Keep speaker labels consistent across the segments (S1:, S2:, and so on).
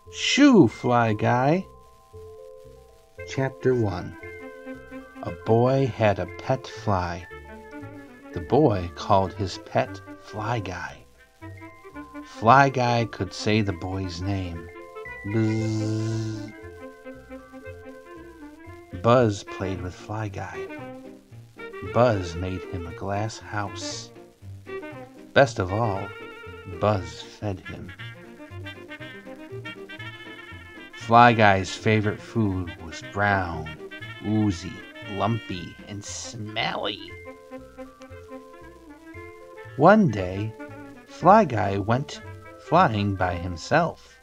S1: Shoo Fly Guy. Chapter 1. A boy had a pet fly. The boy called his pet Fly Guy. Fly Guy could say the boy's name. Buzz. Buzz played with Fly Guy. Buzz made him a glass house. Best of all, Buzz fed him. Fly Guy's favorite food was brown, oozy, lumpy, and smelly. One day, Fly Guy went flying by himself.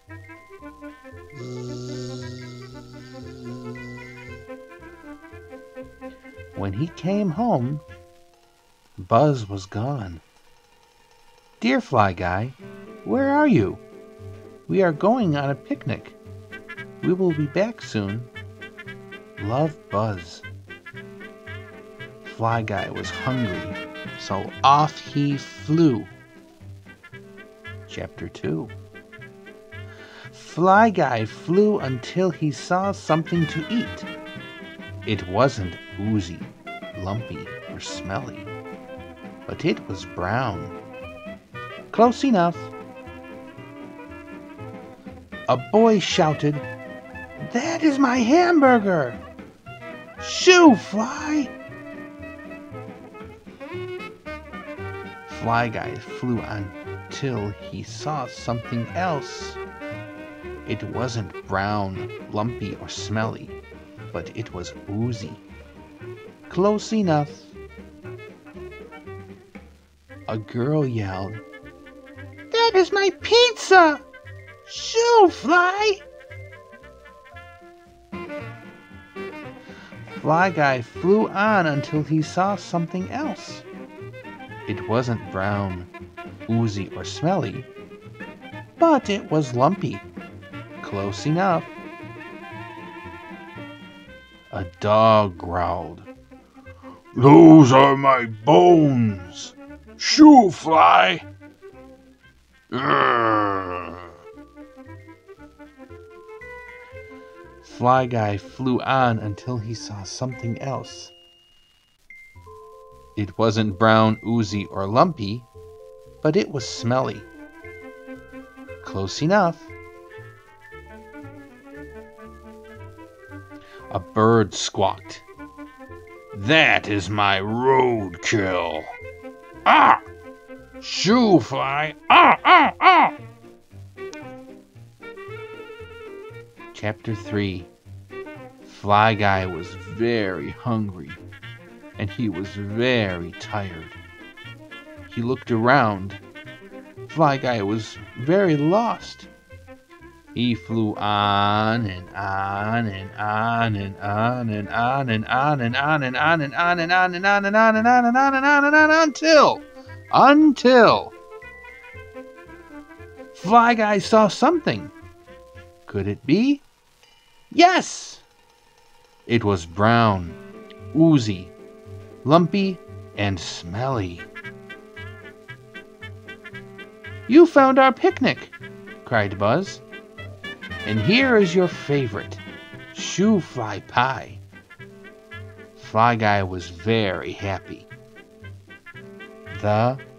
S1: When he came home, Buzz was gone. "Dear Fly Guy, where are you? We are going on a picnic. We will be back soon. Love, Buzz." Fly Guy was hungry, so off he flew. Chapter 2. Fly Guy flew until he saw something to eat. It wasn't oozy, lumpy, or smelly, but it was brown. Close enough. A boy shouted, "That is my hamburger! Shoo Fly!" Fly Guy flew until he saw something else. It wasn't brown, lumpy, or smelly, but it was oozy. Close enough. A girl yelled, "That is my pizza! Shoo Fly!" Fly Guy flew on until he saw something else. It wasn't brown, oozy, or smelly, but it was lumpy. Close enough. A dog growled, "Those are my bones! Shoo Fly!" Urgh. Fly Guy flew on until he saw something else. It wasn't brown, oozy, or lumpy, but it was smelly. Close enough. A bird squawked, "That is my roadkill! Ah! Shoo Fly! Ah, ah, ah!" Chapter 3. Fly Guy was very hungry, and he was very tired. He looked around. Fly Guy was very lost. He flew on and on and on and on and on and on and on and on and on and on and on and on and on and on and on and on until Fly Guy saw something. Could it be? Yes! It was brown, oozy, lumpy, and smelly. "You found our picnic!" cried Buzz. "And here is your favorite, Shoo Fly Pie." Fly Guy was very happy. The